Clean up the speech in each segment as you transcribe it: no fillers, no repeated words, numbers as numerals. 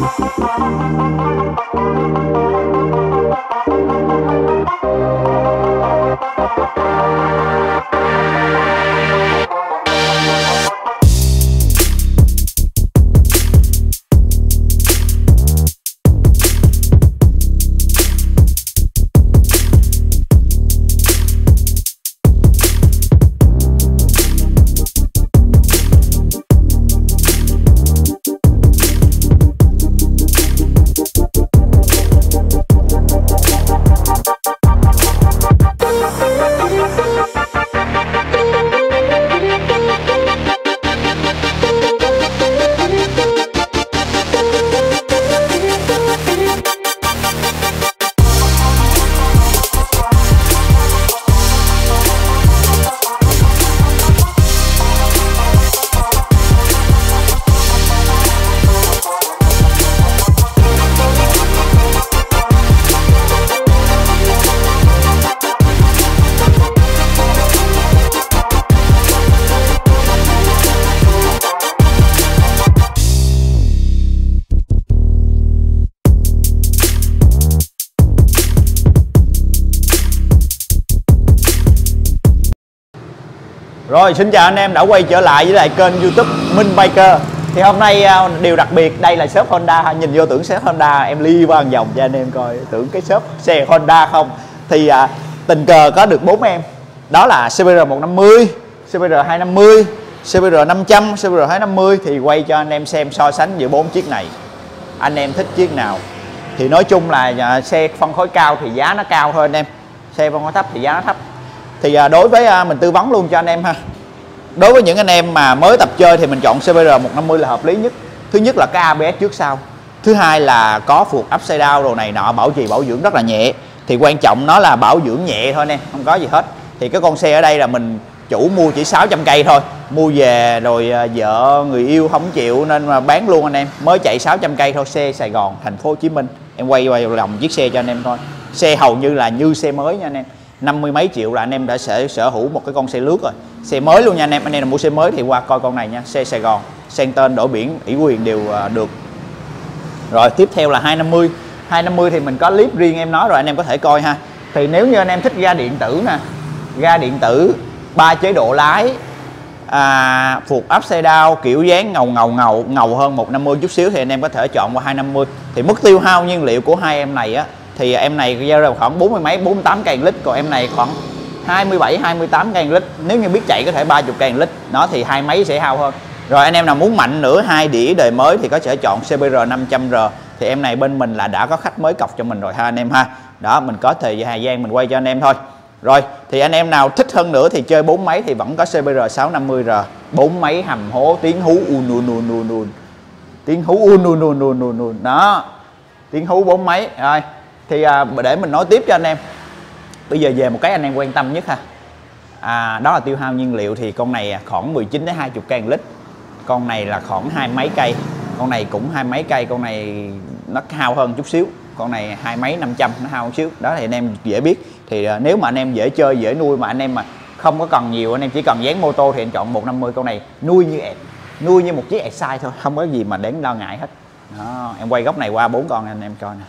Rồi, xin chào anh em đã quay trở lại với lại kênh YouTube Minh Biker. Thì hôm nay điều đặc biệt, đây là shop Honda. Nhìn vô tưởng shop Honda, em li qua một vòng cho anh em coi, tưởng cái shop xe Honda không. Thì tình cờ có được 4 em. Đó là CBR 150, CBR 250, CBR 500, CBR 250. Thì quay cho anh em xem so sánh giữa 4 chiếc này. Anh em thích chiếc nào? Thì nói chung là xe phân khối cao thì giá nó cao thôi anh em. Xe phân khối thấp thì giá nó thấp. Thì đối với mình tư vấn luôn cho anh em ha. Đối với những anh em mà mới tập chơi thì mình chọn CBR 150 là hợp lý nhất. Thứ nhất là cái ABS trước sau. Thứ hai là có phuộc upside down đồ này nọ, bảo trì bảo dưỡng rất là nhẹ. Thì quan trọng nó là bảo dưỡng nhẹ thôi nè, không có gì hết. Thì cái con xe ở đây là mình chủ mua chỉ 600 cây thôi. Mua về rồi vợ người yêu không chịu nên mà bán luôn anh em. Mới chạy 600 cây thôi, xe Sài Gòn, thành phố Hồ Chí Minh. Em quay vào lòng chiếc xe cho anh em coi. Xe hầu như là như xe mới nha anh em. 50 mấy triệu là anh em đã sở hữu một cái con xe lướt rồi, xe mới luôn nha anh em. Anh em là mua xe mới thì qua coi con này nha, xe Sài Gòn, sang tên đổi biển ủy quyền đều được. Rồi tiếp theo là 250. 250 thì mình có clip riêng em nói rồi, anh em có thể coi ha. Thì nếu như anh em thích ga điện tử nè, ga điện tử 3 chế độ lái, phuộc upside down, kiểu dáng ngầu hơn 150 chút xíu thì anh em có thể chọn qua 250. Thì mức tiêu hao nhiên liệu của hai em này á, thì em này ra khoảng 40 mấy 48 cây lít, còn em này khoảng 27 28 cây lít. Nếu như biết chạy có thể 30 cây lít, nó thì hai mấy sẽ hao hơn. Rồi anh em nào muốn mạnh nữa, 2 đĩa đời mới thì có thể chọn CBR 500R. Thì em này bên mình là đã có khách mới cọc cho mình rồi ha anh em ha. Đó, mình có thời gian mình quay cho anh em thôi. Rồi thì anh em nào thích hơn nữa thì chơi 4 máy thì vẫn có CBR 650R. 4 máy hầm hố, tiếng hú tiếng hú đó, tiếng hú 4 máy. Rồi thì để mình nói tiếp cho anh em. Bây giờ về một cái anh em quan tâm nhất ha, đó là tiêu hao nhiên liệu. Thì con này khoảng 19 đến 20 cây lít, con này là khoảng 2 mấy cây, con này cũng 2 mấy cây, con này nó hao hơn chút xíu, con này 2 mấy 500 nó hao một xíu. Đó thì anh em dễ biết. Thì nếu mà anh em dễ chơi dễ nuôi mà anh em mà không có cần nhiều, anh em chỉ cần dán mô tô thì anh chọn 150. Con này nuôi như một chiếc Excite thôi, không có gì mà đáng lo ngại hết. Đó, em quay góc này qua 4 con anh em coi nè.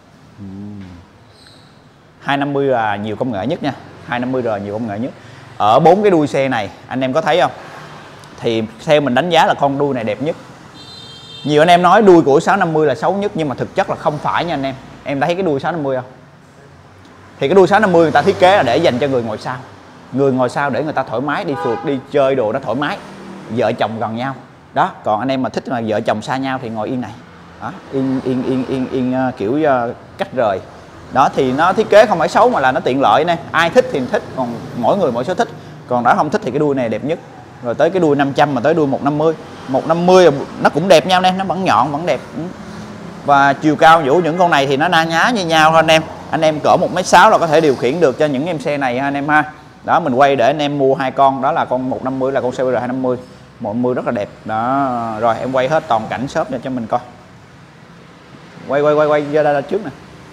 250 là nhiều công nghệ nhất nha, 250R nhiều công nghệ nhất. Ở 4 cái đuôi xe này anh em có thấy không? Thì theo mình đánh giá là con đuôi này đẹp nhất. Nhiều anh em nói đuôi của 650 là xấu nhất, nhưng mà thực chất là không phải nha anh em. Em đã thấy cái đuôi 650 không? Thì cái đuôi 650 người ta thiết kế là để dành cho người ngồi sau. Người ngồi sau để người ta thoải mái đi phượt, đi chơi đồ nó thoải mái. Vợ chồng gần nhau. Đó, còn anh em mà thích mà vợ chồng xa nhau thì ngồi yên này. Đó, yên kiểu cách rời. Đó thì nó thiết kế không phải xấu mà là nó tiện lợi nè. Ai thích thì thích, còn mỗi người mỗi sở thích. Còn đã không thích thì cái đuôi này đẹp nhất. Rồi tới cái đuôi 500 mà tới đuôi 150. 150 nó cũng đẹp nhau nè, nó vẫn nhọn vẫn đẹp. Và chiều cao vũ những con này thì nó na nhá như nhau thôi anh em. Anh em cỡ 1m6 là có thể điều khiển được cho những em xe này ha anh em ha. Đó mình quay để anh em mua 2 con, đó là con 150 là con CBR 250. 150 rất là đẹp. Đó, rồi em quay hết toàn cảnh shop cho mình coi. Quay ra đây trước nè.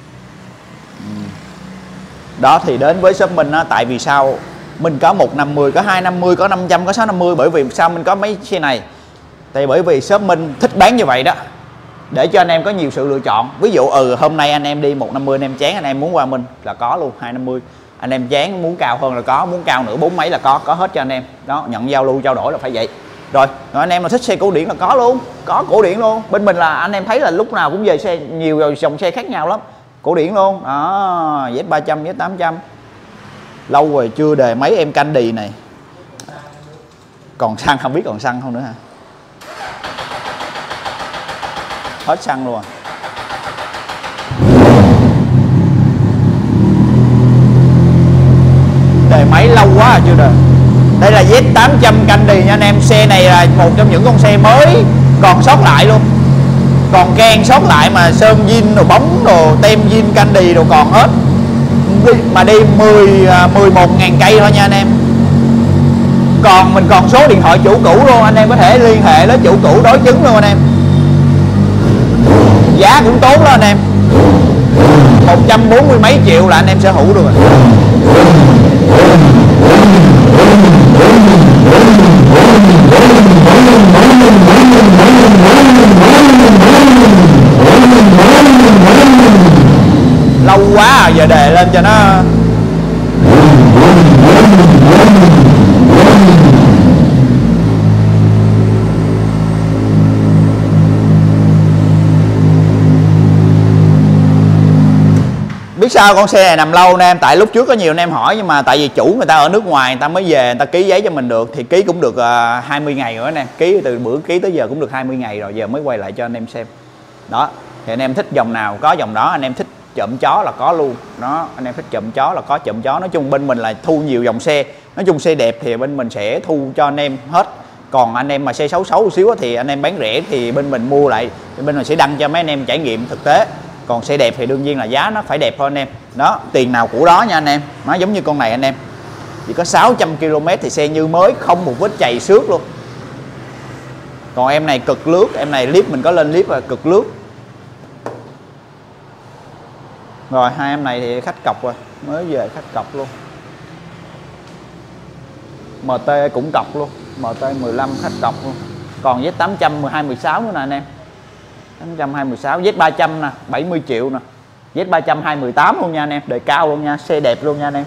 Đó thì đến với shop mình á, tại vì sao mình có 150, có 250, có 500, có 650, bởi vì sao mình có mấy xe này? Tại bởi vì shop mình thích bán như vậy đó. để cho anh em có nhiều sự lựa chọn. Ví dụ hôm nay anh em đi 150 anh em chán, anh em muốn qua Minh là có luôn 250, anh em chán muốn cao hơn là có, muốn cao nữa 4 mấy là có hết cho anh em. Đó, nhận giao lưu trao đổi là phải vậy. Rồi anh em mà thích xe cổ điển là có luôn, có cổ điển luôn. Bên mình là anh em thấy là lúc nào cũng về xe nhiều dòng xe khác nhau lắm, cổ điển luôn. Đó, Z300, Z800. Lâu rồi chưa đề mấy em Candy này. Còn xăng không biết còn xăng không nữa hả? Hết xăng luôn à. Đề máy lâu quá à, chưa đề. Đây là Z800 Candy nha anh em. Xe này là một trong những con xe mới còn sót lại luôn, còn can sót lại mà sơn zin đồ bóng đồ tem zin Candy đồ còn hết. Mà đi 11.000 cây thôi nha anh em. Còn mình còn số điện thoại chủ cũ luôn, anh em có thể liên hệ với chủ cũ đối chứng luôn anh em. Giá cũng tốt đó anh em, 140 mấy triệu là anh em sở hữu được rồi. Lâu quá à, giờ đề lên cho nó. Biết sao con xe này nằm lâu nè em, tại lúc trước có nhiều anh em hỏi, nhưng mà tại vì chủ người ta ở nước ngoài, người ta mới về, người ta ký giấy cho mình được, thì ký cũng được 20 ngày rồi nè, ký từ bữa ký tới giờ cũng được 20 ngày rồi, giờ mới quay lại cho anh em xem. Đó, thì anh em thích dòng nào có dòng đó, anh em thích chậm chó là có luôn. Đó, anh em thích chậm chó là có chậm chó. Nói chung bên mình là thu nhiều dòng xe, nói chung xe đẹp thì bên mình sẽ thu cho anh em hết. Còn anh em mà xe xấu xấu một xíu thì anh em bán rẻ thì bên mình mua lại, thì bên mình sẽ đăng cho mấy anh em trải nghiệm thực tế. Còn xe đẹp thì đương nhiên là giá nó phải đẹp thôi anh em. Đó, tiền nào của đó nha anh em. Nó giống như con này anh em, chỉ có 600 km thì xe như mới, không một vết chày xước luôn. Còn em này cực lướt, em này clip mình có lên clip là cực lướt. Rồi hai em này thì khách cọc rồi, mới về khách cọc luôn. MT cũng cọc luôn, MT15 khách cọc luôn. Còn Z800 12 16 nữa nè anh em. 826 Z300 nè, 70 triệu nè. Z300 218 luôn nha anh em, đời cao luôn nha, xe đẹp luôn nha anh em.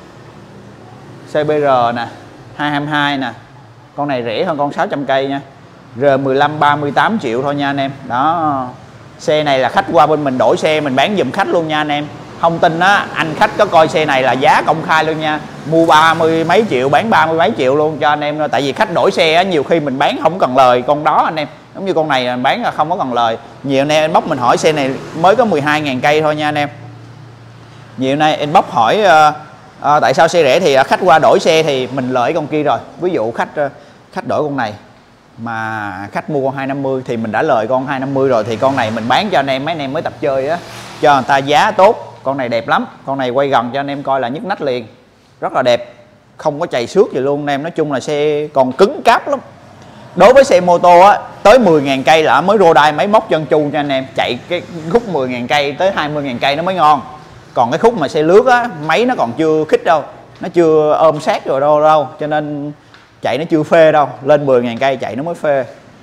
CBR nè, 222 nè. Con này rẻ hơn con 600 cây nha. R15 38 triệu thôi nha anh em. Đó. Xe này là khách qua bên mình đổi xe mình bán giùm khách luôn nha anh em. Không tin á, anh khách có coi xe này là giá công khai luôn nha. Mua 30 mấy triệu bán 30 mấy triệu luôn cho anh em. Tại vì khách đổi xe á, nhiều khi mình bán không cần lời con đó anh em. Giống như con này mình bán là không có cần lời. Nhiều anh em inbox mình hỏi xe này mới có 12.000 cây thôi nha anh em. Nhiều nay inbox hỏi tại sao xe rẻ, thì khách qua đổi xe thì mình lợi con kia rồi. Ví dụ khách đổi con này mà khách mua con 250 thì mình đã lời con 250 rồi, thì con này mình bán cho anh em, mấy anh em mới tập chơi á, cho người ta giá tốt. Con này đẹp lắm, con này quay gần cho anh em coi là nhức nách liền, rất là đẹp, không có chày xước gì luôn anh em. Nói chung là xe còn cứng cáp lắm. Đối với xe mô tô á, tới 10.000 cây là mới rô đai máy móc chân chu cho anh em. Chạy cái khúc 10.000 cây tới 20.000 cây nó mới ngon. Còn cái khúc mà xe lướt á, máy nó còn chưa khích đâu, nó chưa ôm sát rồi đâu, cho nên chạy nó chưa phê đâu. Lên 10.000 cây chạy nó mới phê.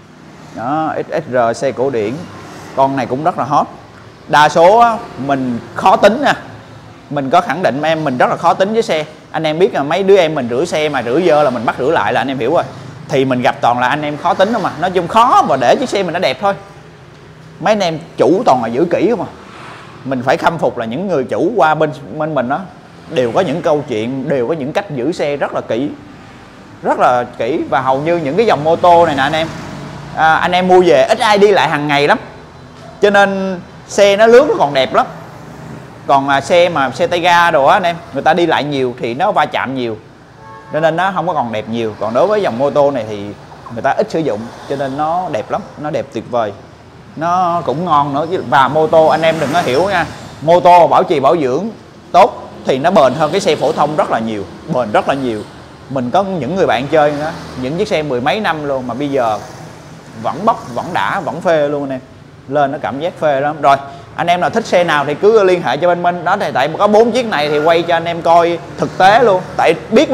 Đó, XSR xe cổ điển, con này cũng rất là hot. Đa số á, mình khó tính nha, mình có khẳng định em mình rất là khó tính với xe. Anh em biết là mấy đứa em mình rửa xe mà rửa dơ là mình bắt rửa lại là anh em hiểu rồi. Thì mình gặp toàn là anh em khó tính không mà. Nói chung khó và để chiếc xe mình nó đẹp thôi. Mấy anh em chủ toàn là giữ kỹ không mà. Mình phải khâm phục là những người chủ qua bên mình đó, đều có những câu chuyện, đều có những cách giữ xe rất là kỹ, rất là kỹ. Và hầu như những cái dòng mô tô này nè anh em mua về ít ai đi lại hàng ngày lắm, cho nên xe nó lướt nó còn đẹp lắm. Còn xe tay ga đồ á anh em, người ta đi lại nhiều thì nó va chạm nhiều, cho nên nó không có còn đẹp nhiều. Còn đối với dòng mô tô này thì người ta ít sử dụng, cho nên nó đẹp lắm, nó đẹp tuyệt vời, nó cũng ngon nữa. Và mô tô anh em đừng có hiểu nha, mô tô bảo trì bảo dưỡng tốt thì nó bền hơn cái xe phổ thông rất là nhiều, bền rất là nhiều. Mình có những người bạn chơi đó, những chiếc xe mười mấy năm luôn mà bây giờ vẫn bóc, vẫn đã, vẫn phê luôn anh em. Lên nó cảm giác phê lắm. Rồi anh em nào thích xe nào thì cứ liên hệ cho bên mình đó. Thì tại có 4 chiếc này thì quay cho anh em coi thực tế luôn. Tại biết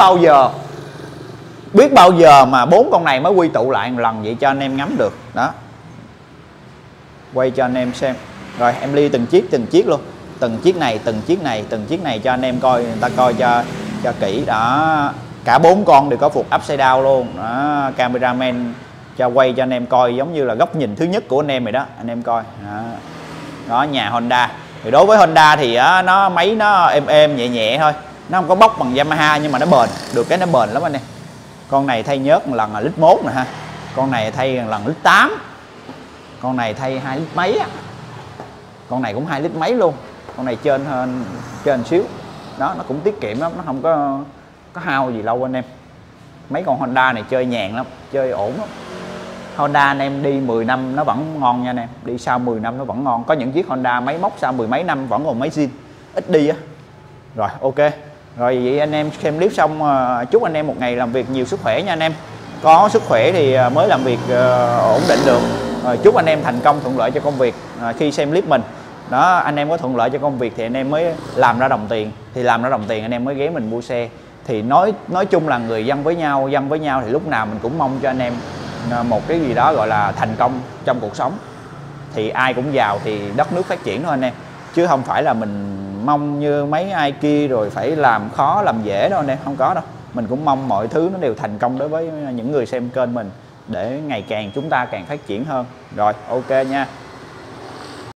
bao giờ mà 4 con này mới quy tụ lại một lần vậy cho anh em ngắm được đó. quay cho anh em xem. Rồi em ly từng chiếc luôn, từng chiếc này cho anh em coi, người ta coi cho kỹ đó. Cả 4 con đều có phục upside down luôn đó. Cameraman cho quay cho anh em coi giống như là góc nhìn thứ nhất của anh em vậy đó, anh em coi đó nhà Honda. Thì đối với Honda thì nó máy nó êm nhẹ nhẹ thôi, nó không có bốc bằng Yamaha nhưng mà nó bền, được cái nó bền lắm anh em. Con này thay nhớt một lần là lít 1 nè ha, con này thay một lần lít 8, con này thay 2 lít mấy á, con này cũng 2 lít mấy luôn, con này trên xíu đó, nó cũng tiết kiệm lắm, nó không có hao gì lâu anh em. Mấy con Honda này chơi nhàn lắm, chơi ổn lắm. Honda anh em đi 10 năm nó vẫn ngon nha anh em, đi sau 10 năm nó vẫn ngon. Có những chiếc Honda máy móc sau 10 mấy năm vẫn còn máy zin, ít đi á. Rồi ok, rồi vậy anh em xem clip xong, chúc anh em một ngày làm việc nhiều sức khỏe nha anh em. Có sức khỏe thì mới làm việc ổn định được. Rồi chúc anh em thành công thuận lợi cho công việc khi xem clip mình đó. Anh em có thuận lợi cho công việc thì anh em mới làm ra đồng tiền, thì làm ra đồng tiền anh em mới ghé mình mua xe. Thì nói chung là người dân với nhau thì lúc nào mình cũng mong cho anh em một cái gì đó gọi là thành công trong cuộc sống. Thì ai cũng giàu thì đất nước phát triển thôi anh em, chứ không phải là mình mong như mấy ai kia rồi phải làm khó làm dễ đâu anh em, không có đâu. Mình cũng mong mọi thứ nó đều thành công đối với những người xem kênh mình, để ngày càng chúng ta càng phát triển hơn. Rồi ok nha.